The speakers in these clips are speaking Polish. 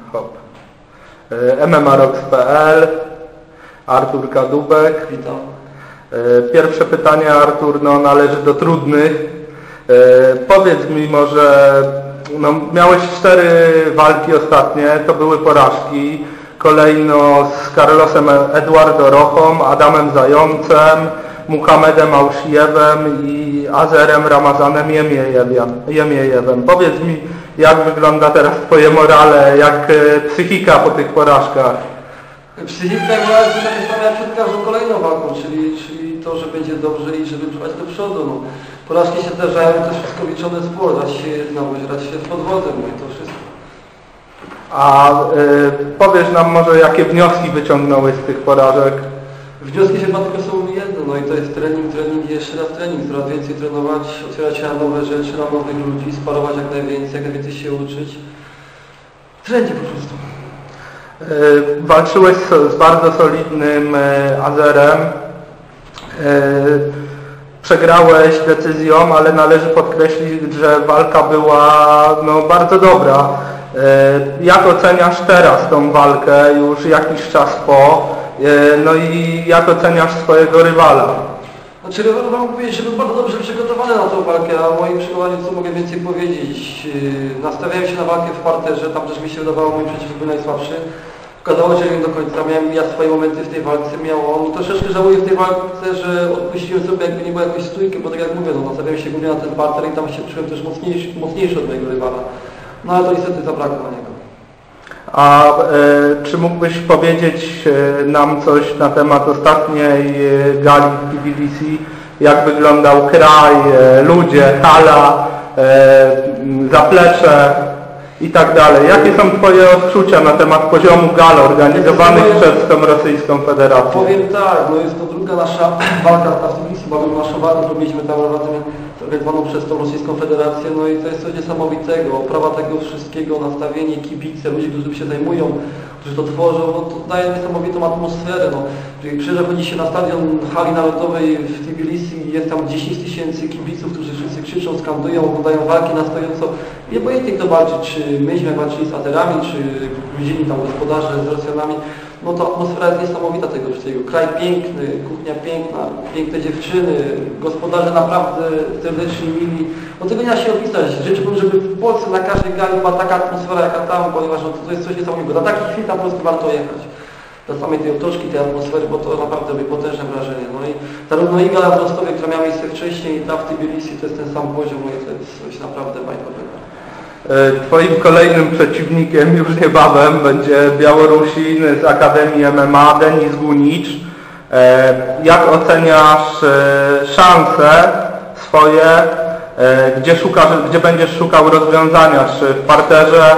Hop. MMAROX.pl, Artur Kadubek. Witam. Pierwsze pytanie, Artur, należy do trudnych. Powiedz mi może, miałeś 4 walki ostatnie, to były porażki. Kolejno z Carlosem Eduardo Rochą, Adamem Zającem, Muhamedem Aushijewem i Azerem Ramazanem Jemiejewem. Powiedz mi, jak wygląda teraz twoje morale, jak psychika po tych porażkach? Psychika i morale to takie same jak przed każdą kolejną walką, czyli to, że będzie dobrze i żeby trwać do przodu. Porażki się zdarzają, to wszystko liczone sport, raz się znałeś, raz się z podwodem, i to wszystko. A powiesz nam może, jakie wnioski wyciągnąłeś z tych porażek? Wnioski chyba tylko są jedno, i to jest trening i jeszcze raz trening, coraz więcej trenować, otwierać się na nowe rzeczy, na nowych ludzi, sparować jak najwięcej się uczyć. Trening po prostu. Walczyłeś z bardzo solidnym Azerem. Przegrałeś decyzją, ale należy podkreślić, że walka była bardzo dobra. Jak oceniasz teraz tą walkę, już jakiś czas po? I jak oceniasz swojego rywala? Znaczy rywal wam powiedzieć, że był bardzo dobrze przygotowany na tą walkę, a o moim przygotowaniu co mogę więcej powiedzieć. Nastawiałem się na walkę w parterze, tam też mi się wydawało, mój przeciwnik był najsłabszy. Okazało się, że nie do końca. Miałem ja swoje momenty w tej walce, miał on. Troszeczkę żałuję w tej walce, że odpuściłem sobie jakby nie było jakąś stójkę, bo tak jak mówię, nastawiałem się głównie na ten parter i tam się czułem też mocniejszy od mojego rywala. No ale to niestety zabrakło na niego. A czy mógłbyś powiedzieć nam coś na temat ostatniej gali w Tbilisi? Jak wyglądał kraj, ludzie, hala, zaplecze i tak dalej. Jakie są twoje odczucia na temat poziomu gal organizowanych przez tą Rosyjską Federację? Powiem tak, jest to druga nasza walka w Tbilisi, bo naszą walkę robiliśmy tam razem organizowaną przez tą Rosyjską Federację, i to jest coś niesamowitego. Oprawa tego wszystkiego, nastawienie, kibice, ludzie, którzy się zajmują, którzy to tworzą, to daje niesamowitą atmosferę. Jeżeli przychodzi się na stadion hali narodowej w Tbilisi, jest tam 10 000 kibiców, którzy wszyscy krzyczą, skandują, oglądają walki na stojąco. Nie obojętnie kto walczy, czy myśmy walczyli z Azerami, czy gruzini tam gospodarze z Rosjanami. To atmosfera jest niesamowita tego wszystkiego. Kraj piękny, kuchnia piękna, piękne dziewczyny, gospodarze naprawdę serdeczni, mili. Tego nie da się opisać. Życzyłbym, żeby w Polsce na każdej gali była taka atmosfera jaka tam, ponieważ to jest coś niesamowitego. Na takich chwil tam po prostu warto jechać. Dla samej tej otoczki, tej atmosfery, bo to naprawdę robi potężne wrażenie. I zarówno i gala w Rostowie, która miała miejsce wcześniej, i ta w Tbilisi, to jest ten sam poziom, i to jest coś naprawdę bajkowego. Twoim kolejnym przeciwnikiem już niebawem będzie Białorusin z Akademii MMA, Denis Gunicz. Jak oceniasz szanse swoje? Gdzie będziesz szukał rozwiązania? Czy w parterze?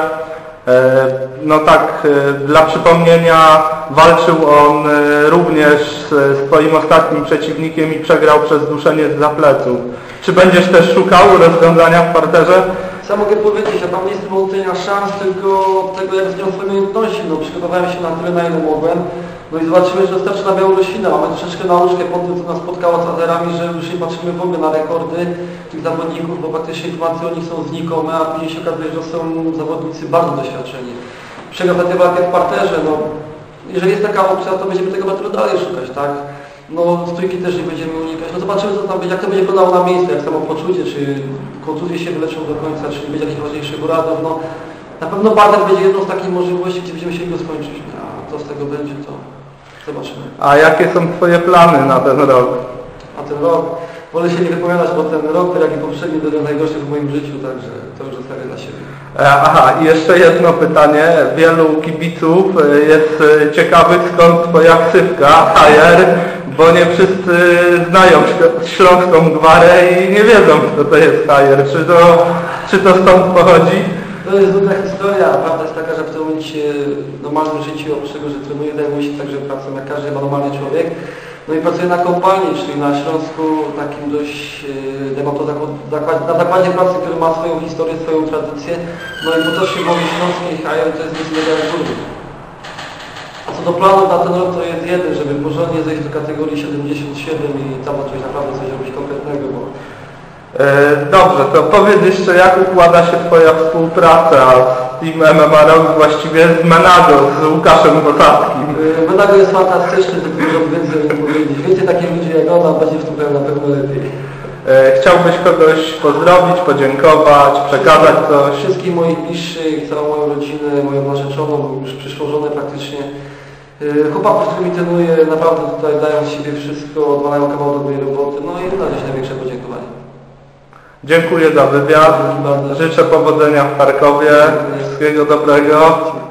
Dla przypomnienia, walczył on również z twoim ostatnim przeciwnikiem i przegrał przez duszenie z zapleców. Czy będziesz też szukał rozwiązania w parterze? Co mogę powiedzieć, ja tam nie jestem ocenia szans, tylko tego, jak wzniosłem swoje umiejętności. Przygotowałem się na tyle, na ile mogłem. I zobaczymy, że wystarczy na Białorusina. Mamy troszeczkę nauczkę po tym, co nas spotkało z Azerami, że już nie patrzymy w ogóle na rekordy tych zawodników, bo praktycznie informacje o nich są znikome, a później się okazuje, że są zawodnicy bardzo doświadczeni. Przegrał tę walkę w parterze, jeżeli jest taka opcja, to będziemy tego bardzo dalej szukać, tak? Stójki też nie będziemy unikać. Zobaczymy, co tam będzie, jak to będzie wyglądało na miejscu, jak samopoczucie, czy kontuzje się wyleczą do końca, czy nie będzie jakichś ważniejszych urazów. Na pewno parter będzie jedną z takich możliwości, gdzie będziemy chcieli go skończyć. A co z tego będzie, to zobaczymy. A jakie są twoje plany na ten rok? Na ten rok? Wolę się nie wypowiadać, bo ten rok, jak i poprzedni, był najgorszy w moim życiu, także to już zostawię dla siebie. I jeszcze jedno pytanie. Wielu kibiców jest ciekawych, skąd twoja ksywka, Hajer, bo nie wszyscy znają śląską gwarę i nie wiedzą, kto to jest Hajer. Czy to stąd pochodzi? To jest długa historia. Prawda jest taka, że w tym momencie w normalnym życiu, oprócz tego, że trenuję, zajmuję się także pracą jak każdy chyba normalny człowiek. I pracuję na kompanii, czyli na Śląsku takim dość, na zakładzie pracy, który ma swoją historię, swoją tradycję. I po to się mówi śląskiej Hajer, to jest niezmiernie. A co do planów na ten rok, to jest jeden, żeby porządnie zejść do kategorii 77 i tam coś naprawdę coś robić konkretnego, bo Dobrze, to powiedz jeszcze, jak układa się Twoja współpraca z Team MMA Rock, właściwie z Menago, z Łukaszem Bosackim. Menago jest fantastyczny, tylko dużo więcej o nim powiedzieć. Więcej takich ludzi jak ona będzie w tym kraju na pewno lepiej. Chciałbyś kogoś pozdrowić, podziękować, przekazać coś? Wszystkich moich bliższych, całą moją rodzinę, moją narzeczoną, już przyszłą żonę praktycznie. Chłopaków, z którymi trenuję, naprawdę tutaj dają z siebie wszystko, odwalają kawał dobrej roboty, no i na dziś największe podziękowanie. Dziękuję za wywiad, życzę powodzenia w Charkowie, wszystkiego dobrego.